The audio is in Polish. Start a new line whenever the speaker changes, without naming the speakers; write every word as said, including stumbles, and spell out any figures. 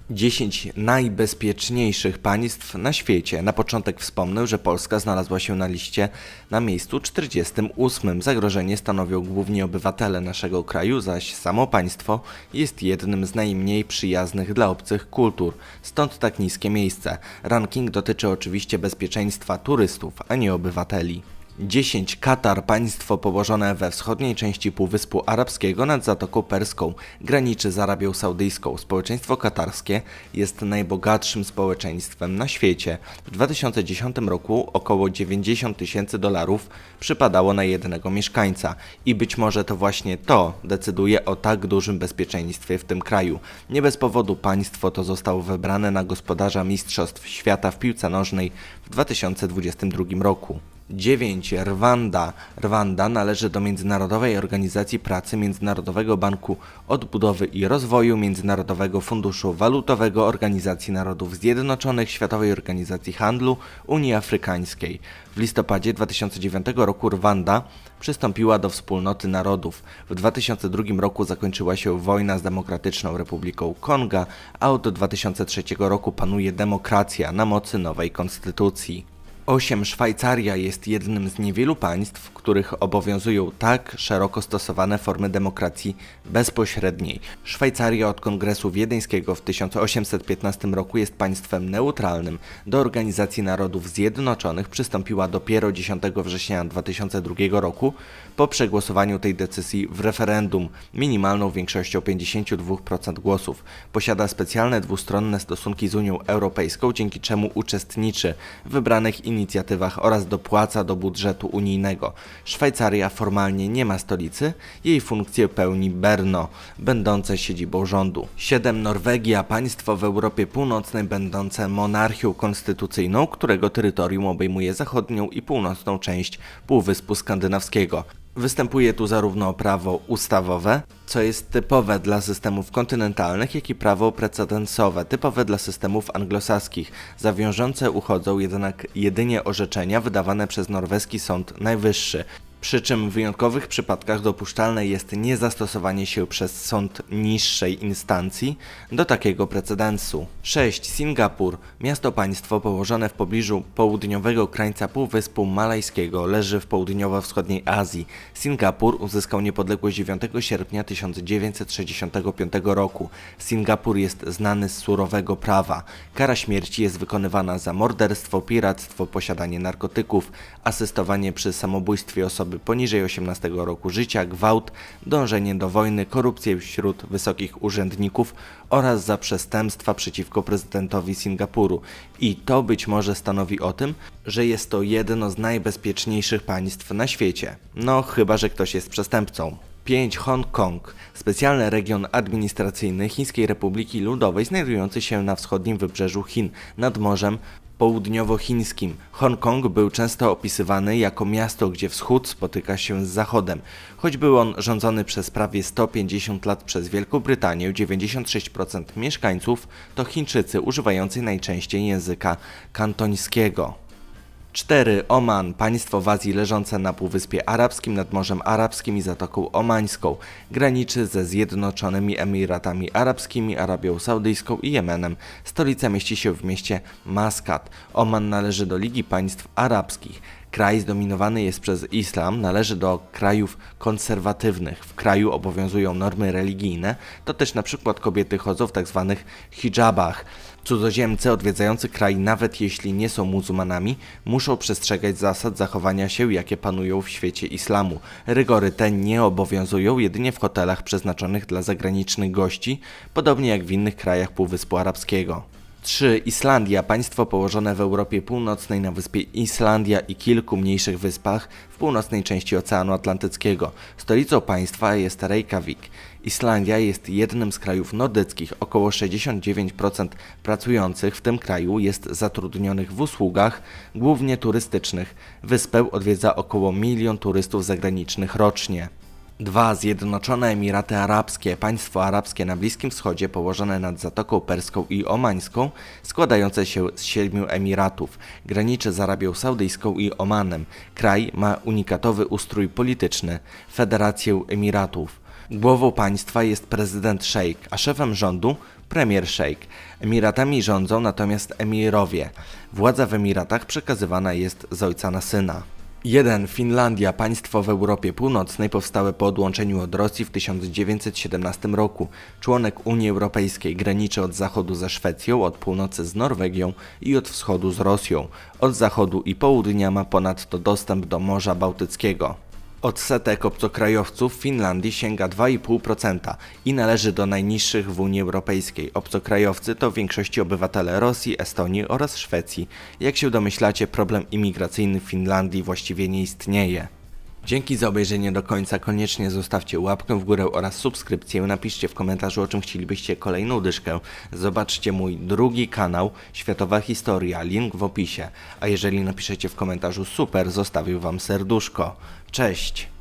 dziesięć najbezpieczniejszych państw na świecie. Na początek wspomnę, że Polska znalazła się na liście na miejscu czterdziestym ósmym. Zagrożenie stanowią głównie obywatele naszego kraju, zaś samo państwo jest jednym z najmniej przyjaznych dla obcych kultur. Stąd tak niskie miejsce. Ranking dotyczy oczywiście bezpieczeństwa turystów, a nie obywateli. dziesięć. Katar, państwo położone we wschodniej części Półwyspu Arabskiego nad Zatoką Perską, graniczy z Arabią Saudyjską. Społeczeństwo katarskie jest najbogatszym społeczeństwem na świecie. W dwa tysiące dziesiątym roku około dziewięćdziesiąt tysięcy dolarów przypadało na jednego mieszkańca i być może to właśnie to decyduje o tak dużym bezpieczeństwie w tym kraju. Nie bez powodu państwo to zostało wybrane na gospodarza Mistrzostw Świata w piłce nożnej w dwa tysiące dwudziestym drugim roku. dziewięć. Rwanda. Rwanda należy do Międzynarodowej Organizacji Pracy, Międzynarodowego Banku Odbudowy i Rozwoju, Międzynarodowego Funduszu Walutowego, Organizacji Narodów Zjednoczonych, Światowej Organizacji Handlu, Unii Afrykańskiej. W listopadzie dwa tysiące dziewiątego roku Rwanda przystąpiła do Wspólnoty Narodów. W dwa tysiące drugim roku zakończyła się wojna z Demokratyczną Republiką Konga, a od dwa tysiące trzeciego roku panuje demokracja na mocy nowej konstytucji. osiem. Szwajcaria jest jednym z niewielu państw, w których obowiązują tak szeroko stosowane formy demokracji bezpośredniej. Szwajcaria od Kongresu Wiedeńskiego w tysiąc osiemset piętnastym roku jest państwem neutralnym. Do Organizacji Narodów Zjednoczonych przystąpiła dopiero dziesiątego września dwa tysiące drugiego roku po przegłosowaniu tej decyzji w referendum minimalną większością pięćdziesiąt dwa procent głosów. Posiada specjalne dwustronne stosunki z Unią Europejską, dzięki czemu uczestniczy w wybranych inicjatywach oraz dopłaca do budżetu unijnego. Szwajcaria formalnie nie ma stolicy, jej funkcję pełni Brno, będące siedzibą rządu. siedem. Norwegia, państwo w Europie Północnej będące monarchią konstytucyjną, którego terytorium obejmuje zachodnią i północną część Półwyspu Skandynawskiego. Występuje tu zarówno prawo ustawowe, co jest typowe dla systemów kontynentalnych, jak i prawo precedensowe, typowe dla systemów anglosaskich. Za wiążące uchodzą jednak jedynie orzeczenia wydawane przez norweski Sąd Najwyższy. Przy czym w wyjątkowych przypadkach dopuszczalne jest niezastosowanie się przez sąd niższej instancji do takiego precedensu. sześć. Singapur. Miasto-państwo położone w pobliżu południowego krańca Półwyspu Malajskiego, leży w południowo-wschodniej Azji. Singapur uzyskał niepodległość dziewiątego sierpnia tysiąc dziewięćset sześćdziesiątego piątego roku. Singapur jest znany z surowego prawa. Kara śmierci jest wykonywana za morderstwo, piractwo, posiadanie narkotyków, asystowanie przy samobójstwie osoby poniżej osiemnastego roku życia, gwałt, dążenie do wojny, korupcję wśród wysokich urzędników oraz za przestępstwa przeciwko prezydentowi Singapuru. I to być może stanowi o tym, że jest to jedno z najbezpieczniejszych państw na świecie. No chyba że ktoś jest przestępcą. pięć. Hongkong. Specjalny region administracyjny Chińskiej Republiki Ludowej, znajdujący się na wschodnim wybrzeżu Chin, nad Morzem Południowochińskim. Hongkong był często opisywany jako miasto, gdzie wschód spotyka się z zachodem. Choć był on rządzony przez prawie sto pięćdziesiąt lat przez Wielką Brytanię, dziewięćdziesiąt sześć procent mieszkańców to Chińczycy używający najczęściej języka kantońskiego. cztery. Oman, państwo w Azji leżące na Półwyspie Arabskim, nad Morzem Arabskim i Zatoką Omańską. Graniczy ze Zjednoczonymi Emiratami Arabskimi, Arabią Saudyjską i Jemenem. Stolica mieści się w mieście Maskat. Oman należy do Ligi Państw Arabskich. Kraj zdominowany jest przez islam, należy do krajów konserwatywnych. W kraju obowiązują normy religijne, to też na przykład kobiety chodzą w tzw. hijabach. Cudzoziemcy odwiedzający kraj, nawet jeśli nie są muzułmanami, muszą przestrzegać zasad zachowania się, jakie panują w świecie islamu. Rygory te nie obowiązują jedynie w hotelach przeznaczonych dla zagranicznych gości, podobnie jak w innych krajach Półwyspu Arabskiego. trzy. Islandia, państwo położone w Europie Północnej na wyspie Islandia i kilku mniejszych wyspach w północnej części Oceanu Atlantyckiego. Stolicą państwa jest Reykjavik. Islandia jest jednym z krajów nordyckich. Około sześćdziesiąt dziewięć procent pracujących w tym kraju jest zatrudnionych w usługach, głównie turystycznych. Wyspę odwiedza około milion turystów zagranicznych rocznie. dwa. Zjednoczone Emiraty Arabskie, państwo arabskie na Bliskim Wschodzie położone nad Zatoką Perską i Omańską, składające się z siedmiu emiratów. Graniczy z Arabią Saudyjską i Omanem. Kraj ma unikatowy ustrój polityczny, Federację Emiratów. Głową państwa jest prezydent szejk, a szefem rządu premier szejk. Emiratami rządzą natomiast emirowie. Władza w Emiratach przekazywana jest z ojca na syna. jeden. Finlandia, państwo w Europie Północnej powstałe po odłączeniu od Rosji w tysiąc dziewięćset siedemnastym roku. Członek Unii Europejskiej, graniczy od zachodu ze Szwecją, od północy z Norwegią i od wschodu z Rosją. Od zachodu i południa ma ponadto dostęp do Morza Bałtyckiego. Odsetek obcokrajowców w Finlandii sięga dwa i pół procent i należy do najniższych w Unii Europejskiej. Obcokrajowcy to w większości obywatele Rosji, Estonii oraz Szwecji. Jak się domyślacie, problem imigracyjny w Finlandii właściwie nie istnieje. Dzięki za obejrzenie do końca, koniecznie zostawcie łapkę w górę oraz subskrypcję, napiszcie w komentarzu, o czym chcielibyście kolejną dyszkę, zobaczcie mój drugi kanał Światowa Historia, link w opisie, a jeżeli napiszecie w komentarzu super, zostawię wam serduszko. Cześć!